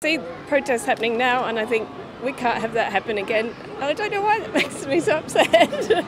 see protests happening now, and I think we can't have that happen again. I don't know why that makes me so upset.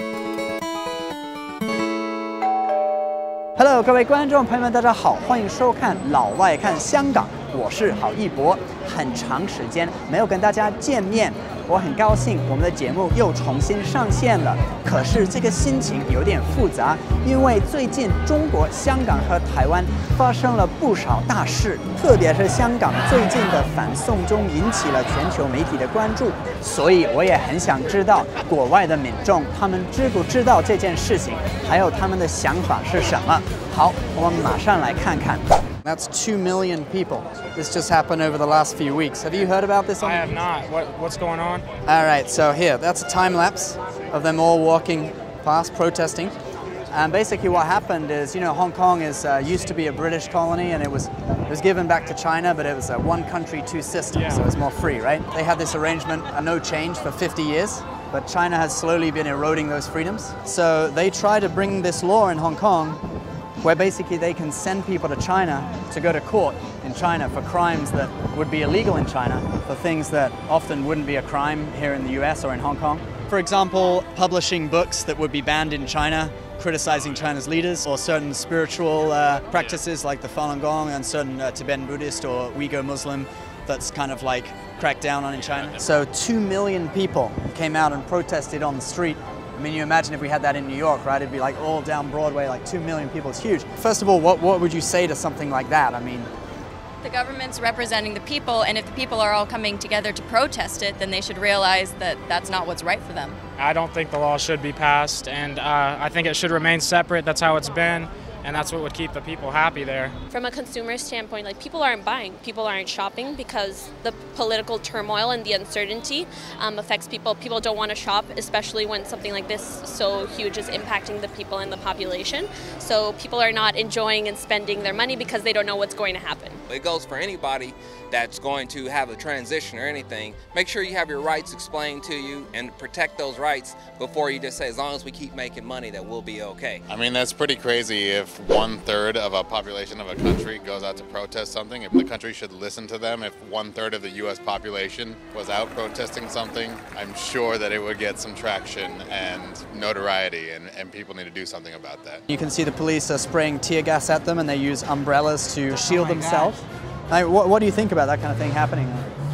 Hello， 各位观众朋友们，大家好，欢迎收看《老外看香港》，我是郝一博。很长时间没有跟大家见面，我很高兴我们的节目又重新上线了。可是这个心情有点复杂，因为最近中国、香港和台湾发生了不少大事，特别是香港最近的反送中引起了全球媒体的关注，所以我也很想知道国外的民众他们知不知道这件事情，还有他们的想法是什么。好，我们马上来看看。That's 2 million people. This just happened over the last few weeks. Have you heard about this? I have not. What's going on? All right, so here, that's a time lapse of them all walking past, protesting. And basically what happened is, you know, Hong Kong is used to be a British colony, and it was given back to China, but it was a one country, two systems, so it was more free, right? They had this arrangement, a no change for 50 years. But China has slowly been eroding those freedoms. So they try to bring this law in Hong Kong where basically they can send people to China to go to court in China for crimes that would be illegal in China, for things that often wouldn't be a crime here in the US or in Hong Kong. For example, publishing books that would be banned in China, criticizing China's leaders, or certain spiritual practices like the Falun Gong and certain Tibetan Buddhist or Uyghur Muslim that's kind of like cracked down on in China. So 2 million people came out and protested on the street. I mean, you imagine if we had that in New York, right? It'd be like all down Broadway, like 2 million people. It's huge. First of all, what would you say to something like that? I mean, the government's representing the people, and if the people are all coming together to protest it, then they should realize that that's not what's right for them. I don't think the law should be passed, and I think it should remain separate. That's how it's been. And that's what would keep the people happy there. From a consumer standpoint, like people aren't buying, people aren't shopping because the political turmoil and the uncertainty affects people. People don't want to shop, especially when something like this so huge is impacting the people and the population. So people are not enjoying and spending their money because they don't know what's going to happen. It goes for anybody that's going to have a transition or anything. Make sure you have your rights explained to you and protect those rights before you just say, as long as we keep making money, that we'll be okay. I mean, that's pretty crazy if 1/3 of a population of a country goes out to protest something. If the country should listen to them, if 1/3 of the US population was out protesting something, I'm sure that it would get some traction and notoriety, and people need to do something about that. you can see the police are spraying tear gas at them, and they use umbrellas to shield themselves. Like, what do you think about that kind of thing happening?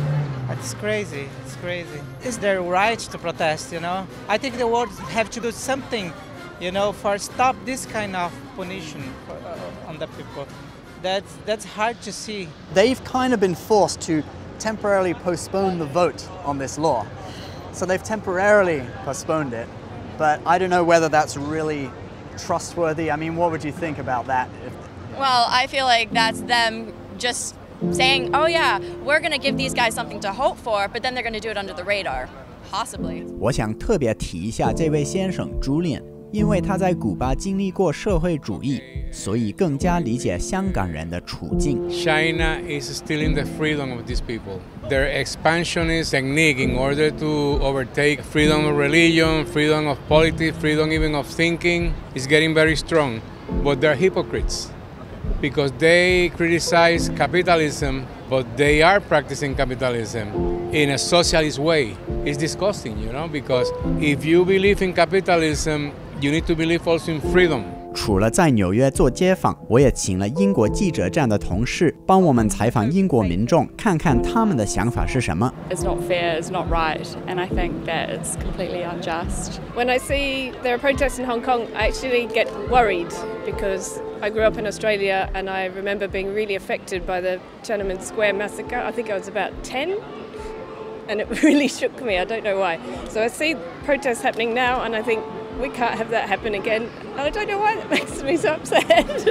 It's crazy. It's crazy. It's their right to protest, you know. I think the world have to do something, you know, for stop this kind of punition on the people. That's hard to see. They've kind of been forced to temporarily postpone the vote on this law. So they've temporarily postponed it, but I don't know whether that's really trustworthy. I mean, what would you think about that? Well, I feel like that's them just saying, oh yeah, we're going to give these guys something to hope for, but then they're going to do it under the radar, possibly. 我想特别提一下这位先生 Julian， 因为他在古巴经历过社会主义，所以更加理解香港人的处境。 China is stealing the freedom of these people. Their expansionist technique in order to overtake freedom of religion, freedom of politics, freedom even of thinking is getting very strong. But they're hypocrites because they criticize capitalism, but they are practicing capitalism in a socialist way. It's disgusting, you know, because if you believe in capitalism, you need to believe also in freedom. 除了在纽约做街访，我也请了英国记者站的同事帮我们采访英国民众，看看他们的想法是什么。 It's not fair, it's not right, and I think that it's completely unjust. When I see there are protests in Hong Kong, I actually get worried because I grew up in Australia and I remember being really affected by the Tiananmen Square massacre. I think I was about 10 and it really shook me. I don't know why. So I see protests happening now and I think we can't have that happen again. I don't know why that makes me so upset.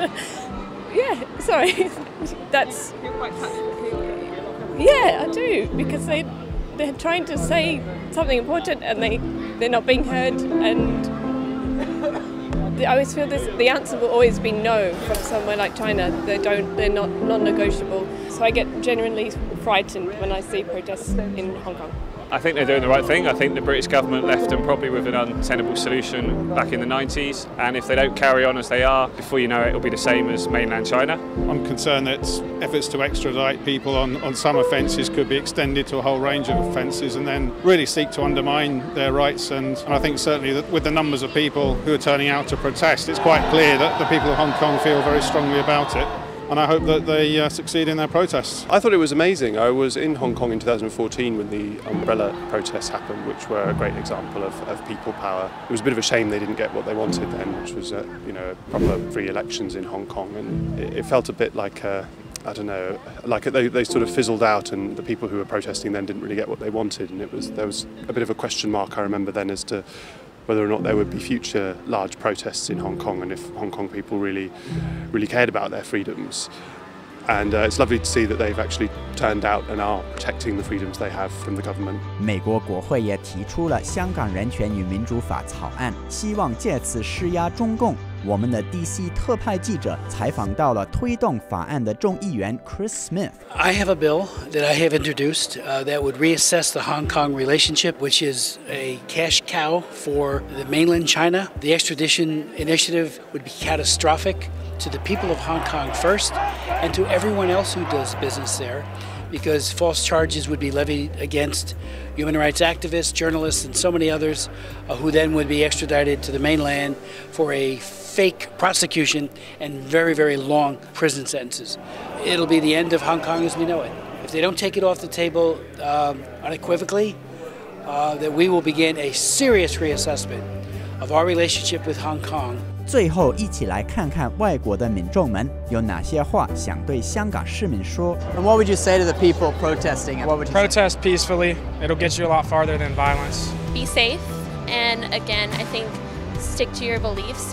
Yeah, sorry. That's... You're quite touched. Yeah, I do, because they're trying to say something important and they're not being heard, and I always feel the answer will always be no from somewhere like China. They're not non-negotiable. So I get genuinely frightened when I see protests in Hong Kong. I think they're doing the right thing. I think the British government left them probably with an untenable solution back in the 90s, and if they don't carry on as they are, before you know it, it'll be the same as mainland China. I'm concerned that efforts to extradite people on some offences could be extended to a whole range of offences and then really seek to undermine their rights. And I think certainly that with the numbers of people who are turning out to protest, it's quite clear that the people of Hong Kong feel very strongly about it. And I hope that they succeed in their protests. I thought it was amazing. I was in Hong Kong in 2014 when the umbrella protests happened, which were a great example of people power. It was a bit of a shame they didn't get what they wanted then, which was proper free elections in Hong Kong, and it felt a bit like I don't know, like they sort of fizzled out, and the people who were protesting then didn't really get what they wanted, and there was a bit of a question mark, I remember then, as to whether or not there would be future large protests in Hong Kong and if Hong Kong people really cared about their freedoms. And it's lovely to see that they've actually turned out and are protecting the freedoms they have from the government. 美国国会也提出了香港人权与民主法草案，希望借此施压中共。我们的 DC 特派记者采访到了推动法案的众议员 Chris Smith. I have a bill that I have introduced that would reassess the Hong Kong relationship, which is a cash cow for the mainland China. The extradition initiative would be catastrophic to the people of Hong Kong first and to everyone else who does business there, because false charges would be levied against human rights activists, journalists, and so many others who then would be extradited to the mainland for a fake prosecution and very, very long prison sentences. It'll be the end of Hong Kong as we know it. If they don't take it off the table unequivocally, that we will begin a serious reassessment of our relationship with Hong Kong. 最后，一起来看看外国的民众们有哪些话想对香港市民说。 And what would you say to the people protesting? What would you Protest peacefully. It'll get you a lot farther than violence. Be safe, and again, I think stick to your beliefs.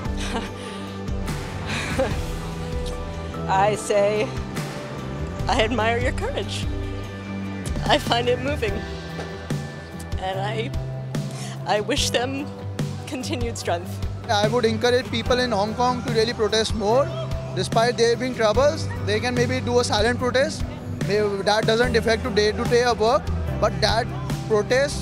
I say, I admire your courage. I find it moving, and I wish them continued strength. I would encourage people in Hong Kong to really protest more. Despite there being troubles, they can maybe do a silent protest. Maybe that doesn't affect day-to-day work, but that protest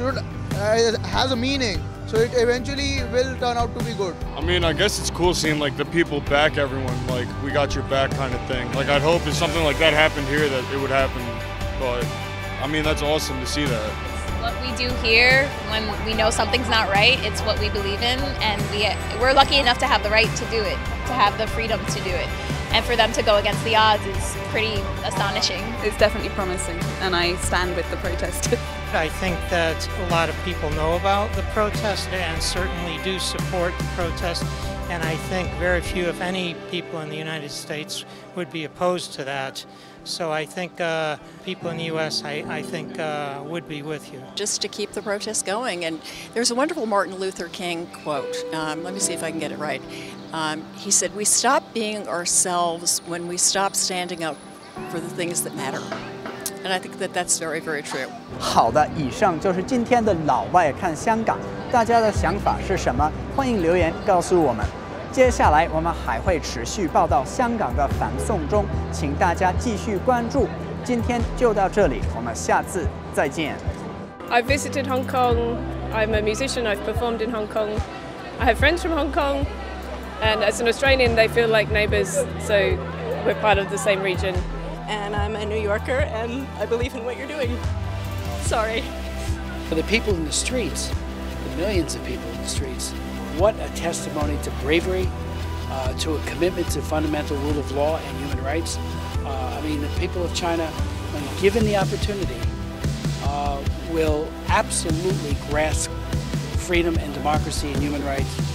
has a meaning. So it eventually will turn out to be good. I mean, I guess it's cool seeing like the people back everyone, like we got your back kind of thing. Like I'd hope if something like that happened here that it would happen, but I mean that's awesome to see that. What we do here when we know something's not right, it's what we believe in, and we're lucky enough to have the right to do it, to have the freedom to do it. And for them to go against the odds is pretty astonishing. It's definitely promising, and I stand with the protest. I think that a lot of people know about the protest and certainly do support the protest, and I think very few, if any, people in the United States would be opposed to that. So I think people in the U.S., I think, would be with you. Just to keep the protest going. And there's a wonderful Martin Luther King quote. Let me see if I can get it right. He said, "We stop being ourselves when we stop standing up for the things that matter." And I think that that's very, very true. 好的，以上就是今天的老外看香港，大家的想法是什么？欢迎留言告诉我们。接下来我们还会持续报道香港的反送中，请大家继续关注。今天就到这里，我们下次再见。 I've visited Hong Kong. I'm a musician. I've performed in Hong Kong. I have friends from Hong Kong, and as an Australian, they feel like neighbours. So we're part of the same region. And I'm a New Yorker, and I believe in what you're doing. Sorry. For the people in the streets, the millions of people in the streets, what a testimony to bravery, to a commitment to fundamental rule of law and human rights. I mean, the people of China, when given the opportunity, will absolutely grasp freedom and democracy and human rights